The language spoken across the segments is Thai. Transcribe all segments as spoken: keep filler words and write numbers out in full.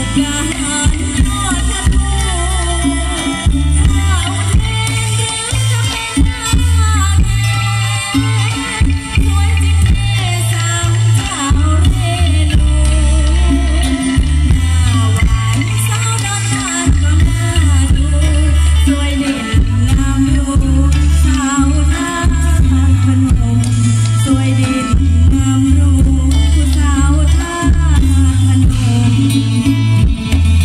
Thank you.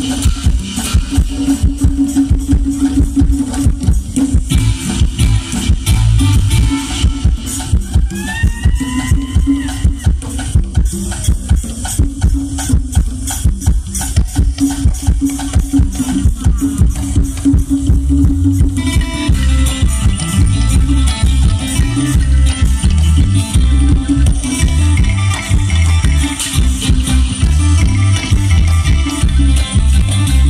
We'll be right back.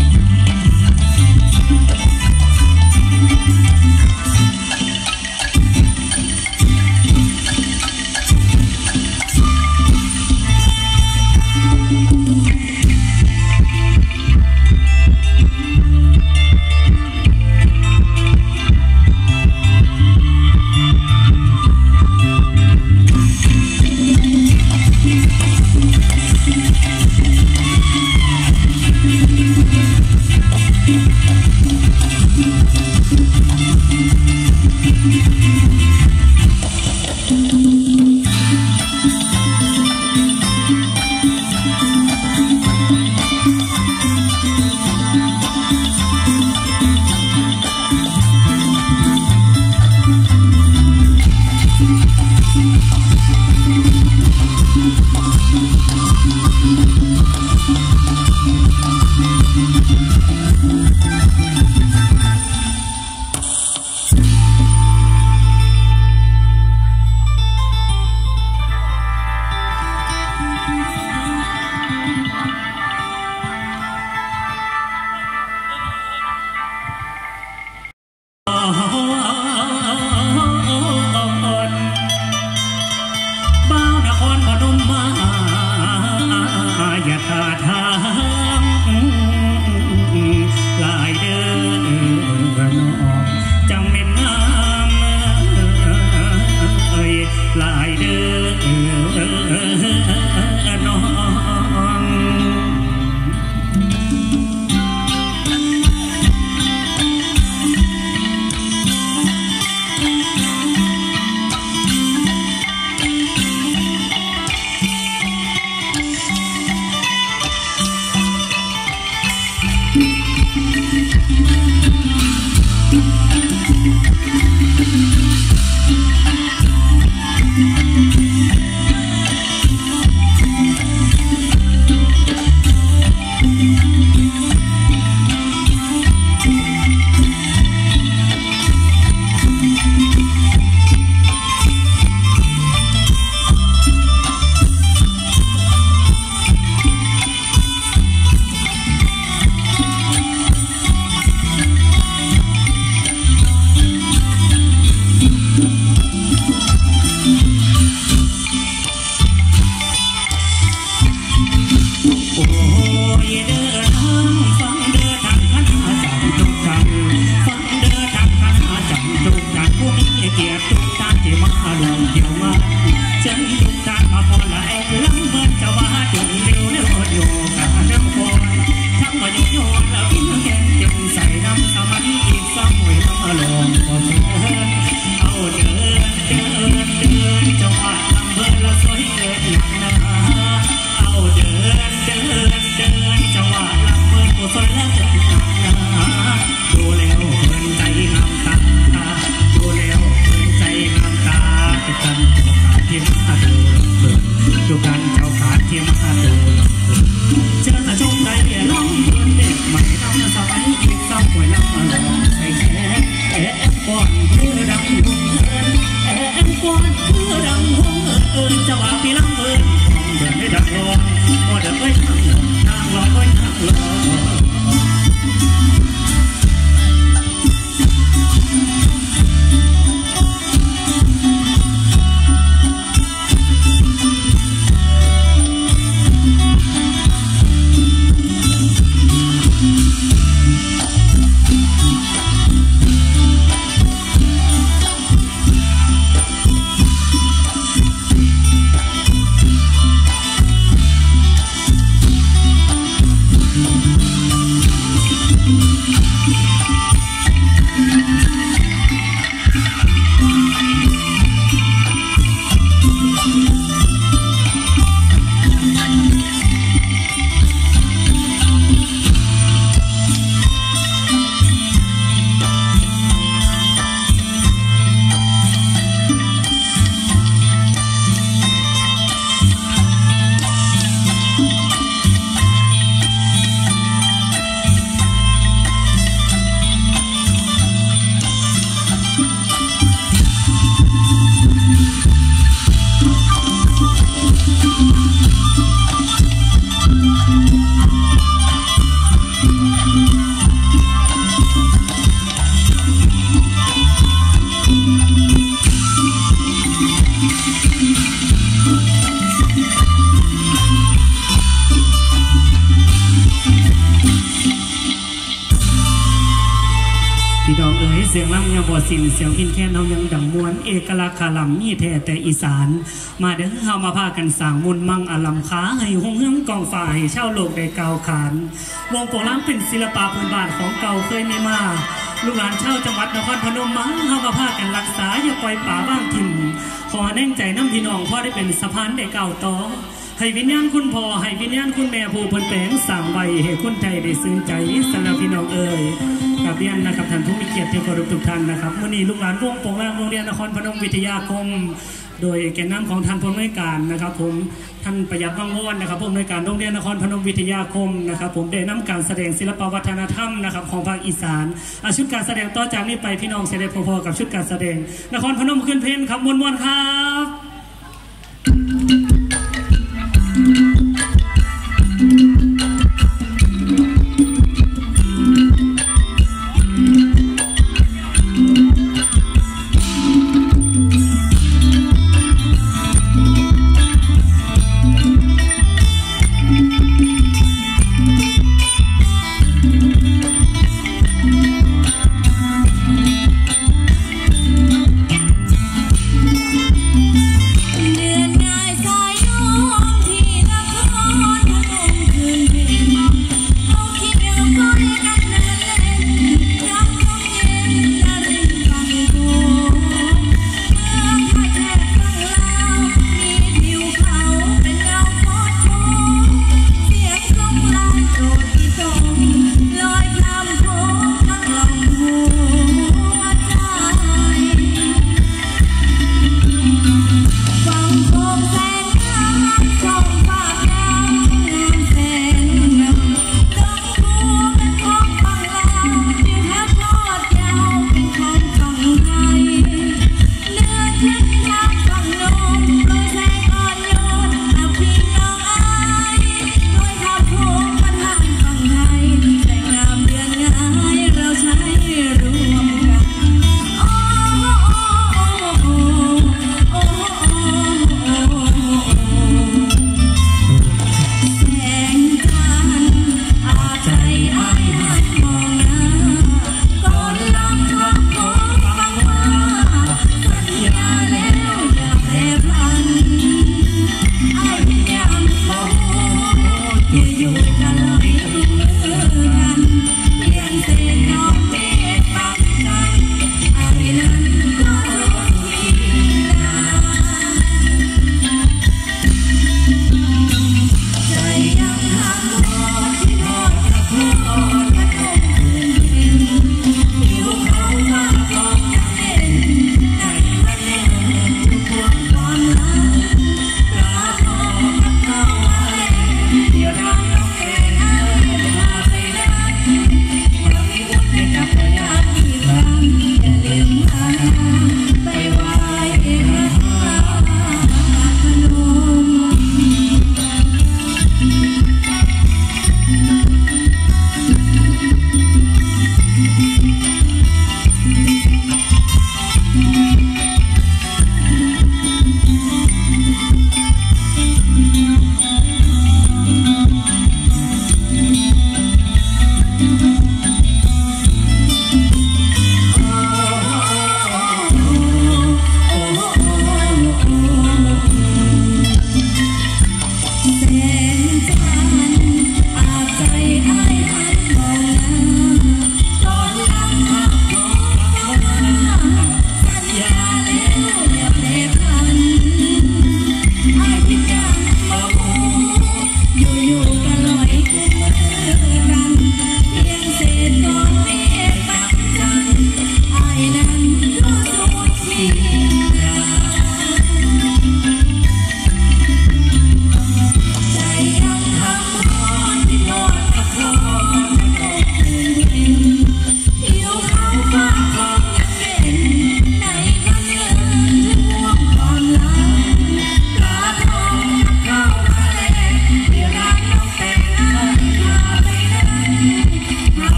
พี่น้องเอ๋ยเสียงล่ำยังบ่สิ้นเสียงพินแค่นเฮายังดังมวนเอกลักษณ์คาลำมีแท้แต่อีสานมาเด้อเฮามาพากันสร้างมุนมั่งอลัมค้าให้หงเฮืองกองฝ่ายชาวโลกได้กล่าวขานวงโปงล้ำเป็นศิลปะพื้นบ้านของเก่าเคยมีมาลูกหลานชาวจังหวัดนครพนมมาเฮามาพากันรักษาอย่าปล่อยป่าบ้างถิ่นขอแน่งใจน้ำพี่น้องพ่อได้เป็นสะพานได้เก่าต่อให้วิญญาณคุณพ่อให้วิญญาณคุณแม่ผู้พ้นแปลงสั่งไว้ให้คนไทยได้ซึ้งใจสำหรับพี่น้องเอ๋ยกับเรียนนะครับท่านผู้มีเกียรติที่เคารพทุกท่านนะครับวันนี้ลูกหลานวงโปงลางโรงเรียนนครพนมวิทยาคมโดยแกนนำของท่านผู้อำนวยการนะครับผมท่านประหยัดวังโวนนะครับผู้อำนวยการโรงเรียนนครพนมวิทยาคมนะครับผมได้นำการแสดงศิลปวัฒนธรรมนะครับของภาคอีสานชุดการแสดงต่อจากนี้ไปพี่น้องเสด็จพอๆกับชุดการแสดงนครพนมขึ้นเพลงครับมวนๆครับ We'll be right back.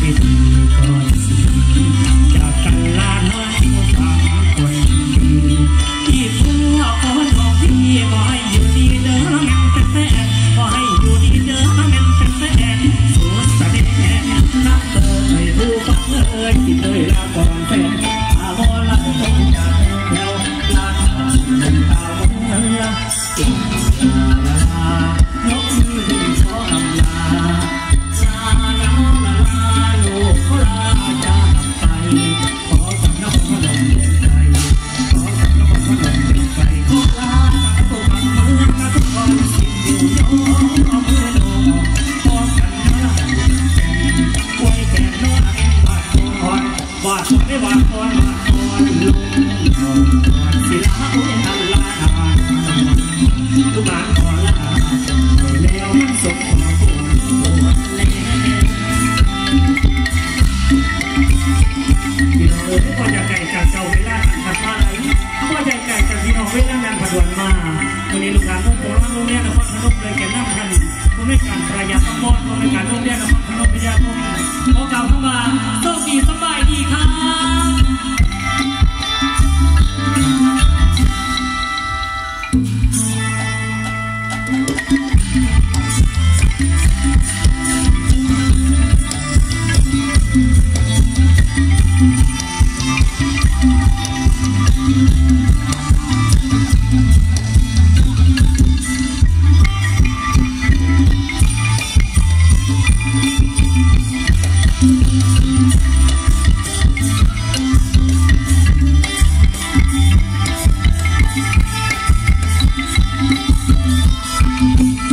พิธีก่อนสิจากกันลาน้อยสามคนที่พ่อขอทองพี่ขอให้อยู่ดีเด้อแม่เป็นแฟนขอให้อยู่ดีเด้อแม่เป็นแฟนสุดแสดงนับเอ่ยผู้ฟังเอ่ยที่เลยลาก่อนแฟนอาโมลังคงจะเดียวลาทางเดินตามเมืองเก่งลายกมือขอลำลาลาลาลาลูกขอลาจากไปขอกับน้องขอลงใจขอกับน้องขอลงใจขอลาจากตัวกับเมืองมาทุกคนสิ้นอยู่ยอมเอามือลงขอกันนะไว้แก่น้องบาดคอนบาดคนไม่บาดคอนบาดคอนลงศิลาอุ้ยอันลาทานทุกบ้านขอลาแล้วมันสมของปวดปวดแล้วพี่น้องเอ๋ยพ่อจะไก่จากเจ้าเวลาขัดมาไหลพ่อจะไก่จากพี่น้องเวลานานผัดวันมาวันนี้ลูกหลานลูกโป่งโรงเรียนนครพนมเลยแก่น้ำกันผมไม่การประหยัดทั้งหมดผมไม่การโรงเรียนนครพนมพิทยาคมขอกล่าวเข้ามาโชคดีสบายดีครับ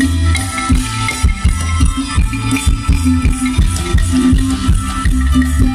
Thank you.